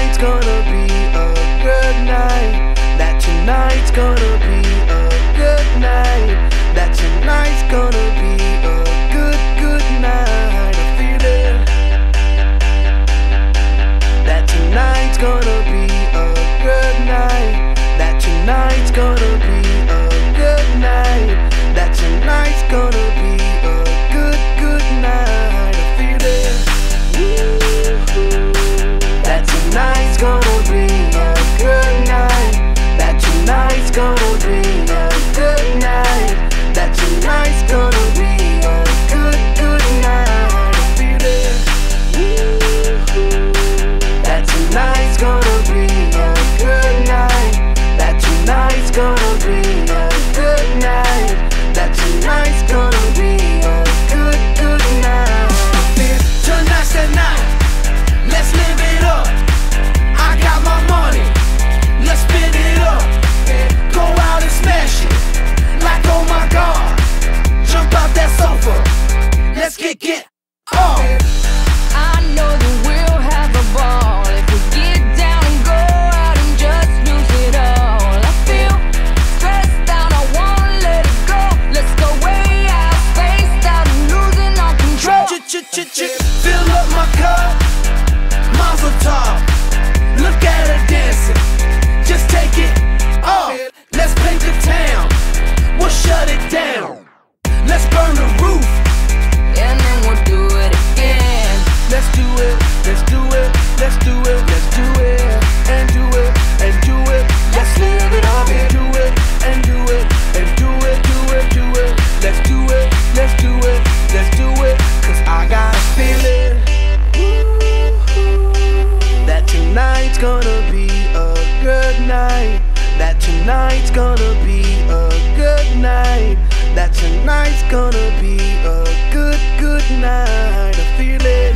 tonight's gonna be a good night. That tonight's gonna be a good night. That tonight's gonna be a good night. I feel it. That tonight's gonna be a good night. That tonight's gonna be a good night. That tonight's gonna be a good night. I feel it. That tonight's gonna be a good night. That tonight's gonna be a good night. That tonight's gonna be a good night. I feel it. That tonight's gonna be a good night. That tonight's gonna be a good night. That tonight's gonna be a good night. Tonight's the night, let's live it up. I got my money, let's spin it up. Go out and smash it, like oh my God. Jump out that sofa, let's get off. I know that we'll have a ball if we get down and go out and just lose it all. I feel stressed out, I wanna let it go. Let's go way out, spaced out and losing all control. Fill up my cup, Mazel tov. Look at her dancing, just take it off. Let's paint the town, we'll shut it down. Let's burn the roof, And then we'll do it again. Let's do it, let's do it, let's do it, let's do it, and do it, and do it. Let's live it up and do it, and do it, and do it, do it, do it. Let's do it, let's do it, let's do it. Cause I got a feeling that tonight's gonna be a good night. That tonight's gonna be a good night. That tonight's gonna be a good night. I feel it.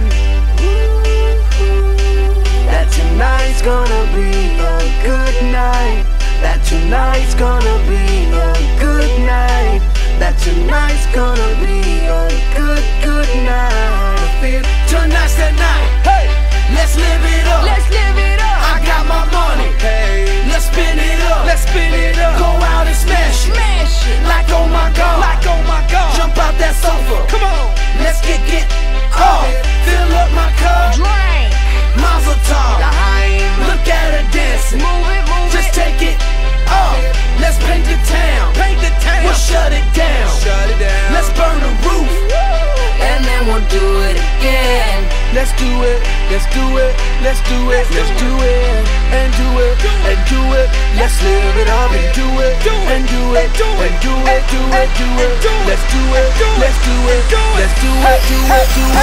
That tonight's gonna be a good night. That tonight's gonna be a good night. That tonight's gonna be a good night. I feel tonight's the night. hey, Let's live it up. Let's live it up. I got my money, hey, let's spin it up. let's spin it up. Go out and smash it, Smash it. like oh my God. Like oh my God. Jump out that sofa, Come on. let's get off. Fill up my cup, Drink. Mazel tov. Look at her dancing, Move it, move just it. take it off. Let's paint the town, Paint the town. we'll shut it down. Shut it down. Let's burn the roof, And then we'll do it again. Let's do it, let's do it, let's do it, let's do it, and do it, and do it. Let's live it up and do it, and do it, and do it, do it, do it. Let's do it, let's do it, let's do it, do it, do it.